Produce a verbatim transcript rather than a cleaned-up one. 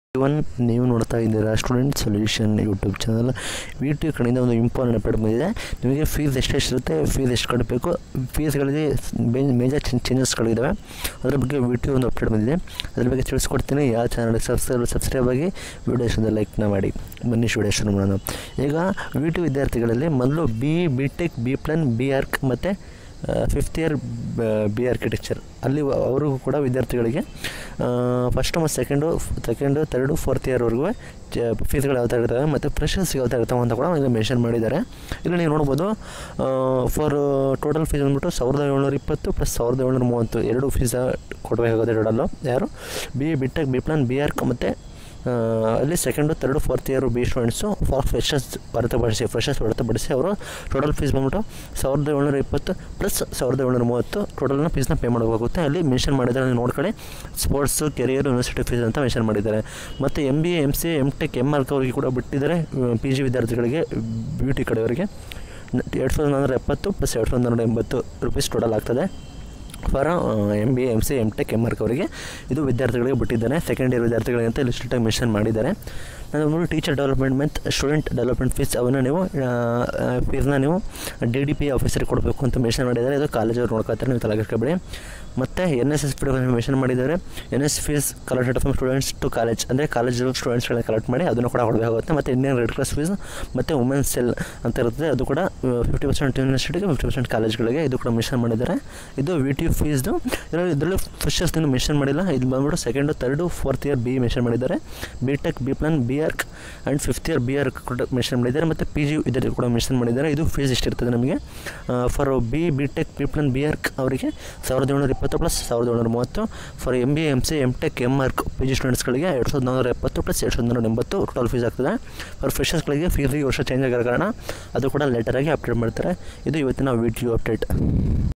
ಇವನ್ ನೀವು ನೋಡ್ತಾ ಇದ್ದೀರಾ student solution YouTube channel. V T U ಕಡೆಯಿಂದ ಒಂದು ಇಂಪಾರ್ಟೆಂಟ್ ಅಪ್ಡೇಟ್ ಬಂದಿದೆ. ನಿಮಗೆ ಫೀಸ್ ಎಷ್ಟೆಷ್ಟು ಇರುತ್ತೆ, ಫೀಸ್ ಎಷ್ಟು ಕಟ್ಟಬೇಕು, ಫೀಸ್ಗಳಲ್ಲಿ ಮೇಜರ್ ಚೇಂಜಸ್ಗಳಿದ್ದಾವೆ. ಅದರ ಬಗ್ಗೆ ವಿ ಟಿ ಯು ಒಂದು ಅಪ್ಡೇಟ್ ಬಂದಿದೆ. ಅದ್ರ ಬಗ್ಗೆ ತಿಳಿಸ್ಕೊಡ್ತೀನಿ. ಯಾವ ಚಾನಲ್ಗೆ ಸಬ್ಸ್ಕ್ರೈಬ್ ಸಬ್ಸ್ಕ್ರೈಬ್ ಆಗಿ ವಿಡಿಯೋಸನ್ನು ಲೈಕ್ನ ಮಾಡಿ. ಬನ್ನಿ ವಿಡಿಯೋ ಶುರು ಮಾಡೋಣ. ಈಗ ವಿ ಟಿ ಯು ವಿದ್ಯಾರ್ಥಿಗಳಲ್ಲಿ ಮೊದಲು B B tech, B plan, B arch ಮತ್ತು ಫಿಫ್ತ್ ಇಯರ್ ಬಿ ಆರ್ಕಿಟೆಕ್ಚರ್ ಅಲ್ಲಿ ಅವ್ರಿಗೂ ಕೂಡ ವಿದ್ಯಾರ್ಥಿಗಳಿಗೆ ಫಸ್ಟ್ ಮತ್ತು ಸೆಕೆಂಡು ಸೆಕೆಂಡು ತರ್ಡು ಫೋರ್ತ್ ಇಯರ್ವರೆಗೂ ಫೀಸ್ಗಳು ಯಾವ ಥರ ಇರ್ತವೆ ಮತ್ತು ಫ್ರೆಷರ್ಸ್ ಯಾವ ಥರ ಇರ್ತಾವೆ ಅಂತ ಕೂಡ ಇಲ್ಲಿ ಮೆನ್ಷನ್ ಮಾಡಿದ್ದಾರೆ. ಇಲ್ಲಿ ನೀವು ನೋಡ್ಬೋದು, ಫಾರ್ ಟೋಟಲ್ ಫೀಸ್ ಬಂದ್ಬಿಟ್ಟು ಸಾವಿರದ ಏಳ್ನೂರ ಇಪ್ಪತ್ತು ಪ್ಲಸ್ ಸಾವಿರದ ಏಳ್ನೂರ ಮೂವತ್ತು ಎರಡು ಫೀಸ ಕೊಡಬೇಕಾಗುತ್ತೆ ಟೋಟಲ್ಲು. ಯಾರು B B tech, B plan, B arch ಮತ್ತು ಅಲ್ಲಿ second third fourth year B students for freshers ಹೊರತುಪಡಿಸಿ ಫ್ರೆಷರ್ಸ್ ಹೊರತುಪಡಿಸಿ ಅವರು ಟೋಟಲ್ ಫೀಸ್ ಬಂದ್ಬಿಟ್ಟು ಸಾವಿರದ ಏಳ್ನೂರ ಇಪ್ಪತ್ತು ಪ್ಲಸ್ ಸಾವಿರದ ಏಳ್ನೂರ ಮೂವತ್ತು ಟೋಟಲ್ನ ಫೀಸ್ನ ಪೇ ಮಾಡಬೇಕಾಗುತ್ತೆ. ಅಲ್ಲಿ ಮೆನ್ಷನ್ ಮಾಡಿದ್ದಾರೆ, ನೀವು ನೋಡ್ಕೊಳ್ಳಿ. ಸ್ಪೋರ್ಟ್ಸು, ಕೆರಿಯರ್, ಯೂನಿವರ್ಸಿಟಿ ಫೀಸ್ ಅಂತ ಮೆನ್ಷನ್ ಮಾಡಿದ್ದಾರೆ. ಮತ್ತು M B A, M C A, M tech, M arch ಅವರಿಗೆ ಕೂಡ ಬಿಟ್ಟಿದ್ದಾರೆ. ಪಿ ಜಿ ವಿದ್ಯಾರ್ಥಿಗಳಿಗೆ ಬಿ ಟಿ ಕಡೆಯವರಿಗೆ ಎರಡು ಸಾವಿರದ ನಾನ್ನೂರ ಎಪ್ಪತ್ತು ಪ್ಲಸ್ ಎರಡು ಸಾವಿರದ ನಾನ್ನೂರ ಎಂಬತ್ತು ರುಪೀಸ್ ಟೋಟಲ್ ಆಗ್ತದೆ. For M B A, M C, M tech, M arch ಅವರಿಗೆ ಇದು ವಿದ್ಯಾರ್ಥಿಗಳಿಗೆ ಬಿಟ್ಟಿದ್ದಾನೆ. ಸೆಕೆಂಡ್ ಇಯರ್ ವಿದ್ಯಾರ್ಥಿಗಳಿಗೆ ಅಂತ ಲಿಸ್ಟಾಗಿ ಮೆನ್ಷನ್ ಮಾಡಿದ್ದಾರೆ. ನಾನು ಟೀಚರ್ ಡೆವಲಪ್ಮೆಂಟ್ ಮತ್ತು ಸ್ಟೂಡೆಂಟ್ ಡೆವಲಪ್ಮೆಂಟ್ ಫೀಸ್ ಅವನ್ನು ನೀವು ಫೀಸ್ನ ನೀವು ಡಿ ಡಿ ಪಿ ಆಫೀಸರಿಗೆ ಕೊಡಬೇಕು ಅಂತ ಮೆನ್ಷನ್ ಮಾಡಿದ್ದಾರೆ. ಇದು ಕಾಲೇಜವ್ರು ನೋಡ್ಕೊತಾರೆ, ನೀವು ತಲೆಗೆಡ್ಕೊಬೇಡಿ. ಮತ್ತು N S S P mention ಮಾಡಿದ್ದಾರೆ. N S fees collected from students to college, ಅಂದರೆ ಕಾಲೇಜ್ ಸ್ಟೂಡೆಂಟ್ಸ್ಗಳನ್ನ ಕಲೆಕ್ಟ್ ಮಾಡಿ ಅದನ್ನು ಕೂಡ ಕೊಡಬೇಕಾಗುತ್ತೆ. ಮತ್ತು ಇಂಡಿಯನ್ ರೆಡ್ ಕ್ರಾಸ್ ಫೀಸ್ ಮತ್ತು ವುಮೆನ್ಸ್ ಸೆಲ್ ಅಂತ ಇರ್ತದೆ, ಅದು ಕೂಡ ಫಿಫ್ಟಿ ಪರ್ಸೆಂಟ್ ಯೂನಿವರ್ಸಿಟಿಗೆ, ಫಿಫ್ಟಿ ಪರ್ಸೆಂಟ್ ಕಾಲೇಜ್ಗಳಿಗೆ ಇದು ಕೂಡ ಮೆನ್ಷನ್ ಮಾಡಿದ್ದಾರೆ. ಇದು ವಿ ಟಿ ಯು ಫೀಸ್ದು. ಇದರಲ್ಲಿ ಇದರಲ್ಲಿ ಫ್ರೆಷರ್ಸ್ ಇನ್ನೂ ಮೆನ್ಷನ್ ಮಾಡಿಲ್ಲ. ಇದು ಬಂದ್ಬಿಟ್ಟು second third fourth year B mention ಮಾಡಿದ್ದಾರೆ. B tech, B plan, B arch and fifth year B arch ಕೂಡ ಮೆನ್ಷನ್ ಮಾಡಿದ್ದಾರೆ. ಮತ್ತು ಪಿ ಜಿ ಇದರಲ್ಲಿ ಕೂಡ ಮೆನ್ಷನ್ ಮಾಡಿದ್ದಾರೆ. ಇದು ಫೀಸ್ ಎಷ್ಟಿರ್ತದೆ ನಮಗೆ for B B tech, B plan, B arch ಅವರಿಗೆ ಸಾವಿರದ ಏಳ್ನೂರ ಇಪ್ಪತ್ತು ಪ್ಲಸ್ ಸಾವಿರದ ಏಳ್ನೂರ ಮೂವತ್ತು. For M B A, M C, M tech, M arch P G ಸ್ಟೂಡೆಂಟ್ಸ್ಗಳಿಗೆ ಎರಡು ಸಾವಿರದ ನಾನ್ನೂರ ಎಪ್ಪತ್ತು ಪ್ಲಸ್ ಎರಡು ಸಾವಿರದ ನಾನ್ನೂರ ಎಂಬತ್ತು ಟೋಟಲ್ ಫೀಸ್ ಆಗ್ತದೆ. ಫಾರ್ ಫ್ರೆಷರ್ಸ್ಗಳಿಗೆ ಫೀಸ್ ಈ ವರ್ಷ ಚೇಂಜ್ ಆಗಿರೋ ಕಾರಣ ಅದು ಕೂಡ ಲೇಟರಾಗಿ ಅಪ್ಡೇಟ್ ಮಾಡ್ತಾರೆ. ಇದು ಇವತ್ತಿನ ವಿ ಟಿ ಯು ಅಪ್ಡೇಟ್.